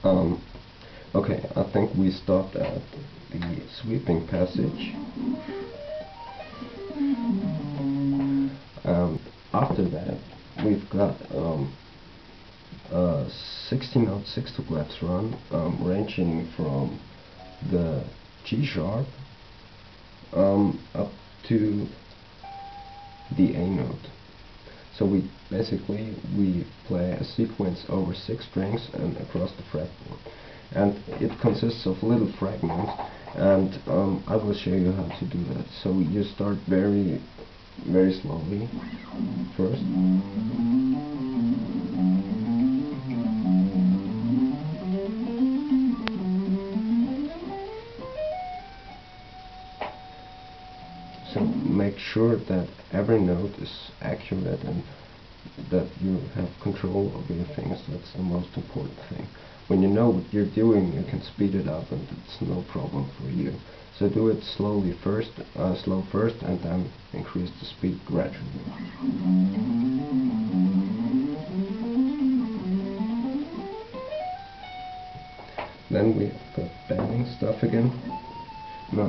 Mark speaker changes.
Speaker 1: Um, okay, I think we stopped at the sweeping passage. After that, we've got a 16-note sextuplets run, ranging from the G sharp up to the A note. So we play a sequence over 6 strings and across the fretboard, and it consists of little fragments, and I will show you how to do that. So you start very slowly first. So make sure that every note is accurate and that you have control of your fingers. That's the most important thing. When you know what you're doing, you can speed it up and it's no problem for you. So do it slowly first, slow first, and then increase the speed gradually. Then we've got bending stuff again. No.